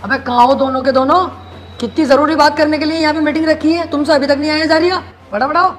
अबे कहाँ हो दोनों के दोनों? कितनी जरूरी बात करने के लिए यहाँ पे मीटिंग रखी है, तुमसे अभी तक नहीं आए जारिया? बड़ा बड़ाओ।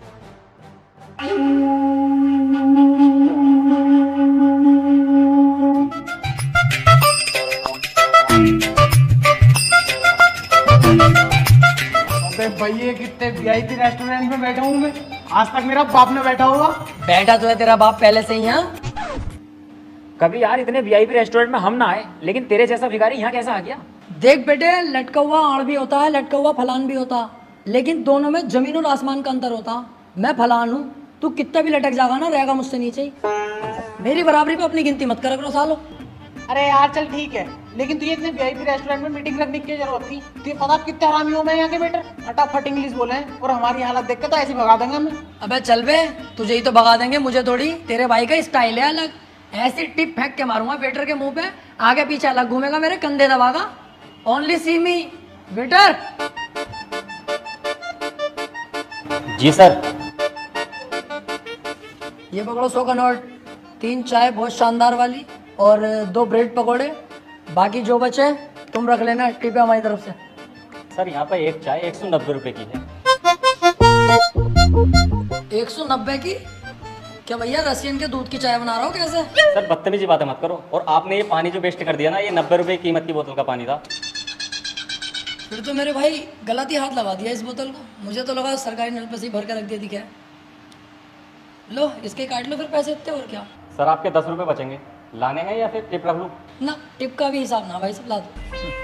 अबे भैया कितने वीआईपी रेस्टोरेंट में बैठा हूँ मैं, आज तक मेरा बाप ने बैठा होगा। बैठा तो है तेरा बाप पहले से ही यहाँ। कभी यार इतने वीआईपी रेस्टोरेंट में हम ना आए, लेकिन तेरे जैसा भिखारी यहाँ कैसा आ गया? देख बेटे, लटका हुआ आड़ भी होता है, लटका हुआ फलान भी होता, लेकिन दोनों में जमीन और आसमान का अंतर होता। मैं फलान हूँ, तू कितना भी लटक जाएगा ना, रहेगा मुझसे नीचे ही। मेरी बराबरी पे अपनी गिनती मत करा करो सालो। अरे यार चल ठीक है, लेकिन तुझे इतने वीआईपी रेस्टोरेंट में मीटिंग रखने की क्या जरूरत थी? तुझे पता कितने हरामी हो मैं यहाँ के बेटे, फटाफट इंग्लिश बोले और हमारी हालत देख के तो ऐसे भगा देंगे हमें। अबे चल बे, तुझे ही तो भगा देंगे, मुझे थोड़ी। तेरे भाई का स्टाइल है अलग, ऐसी टिप फेंक के मारूंगा वेटर के मुंह पे, आगे पीछे अलग घूमेगा, मेरे कंधे दबागा। Only see me waiter. जी सर। ये पकड़ो 100 का नोट, 3 चाय बहुत शानदार वाली और 2 ब्रेड पकौड़े, बाकी जो बचे तुम रख लेना, टिप है हमारी तरफ से। सर यहाँ पर एक चाय 190 रुपए की है। 190 की? क्या भैया रसियन के दूध की चाय बना रहा हो कैसे? सर बदतमीजी बातें मत करो, और आपने ये पानी जो वेस्ट कर दिया ना, ये 90 रुपए कीमत की बोतल का पानी था। फिर तो मेरे भाई गलत ही हाथ लगा दिया इस बोतल को, मुझे तो लगा सरकारी नल पे से ही भर के रख दिया थी। क्या लो इसके काट लो फिर पैसे इतने, और क्या। सर आपके 10 रुपए बचेंगे, लाने हैं या फिर टिप रख लूँ? ना टिप का भी हिसाब ना भाई, सब ला दो।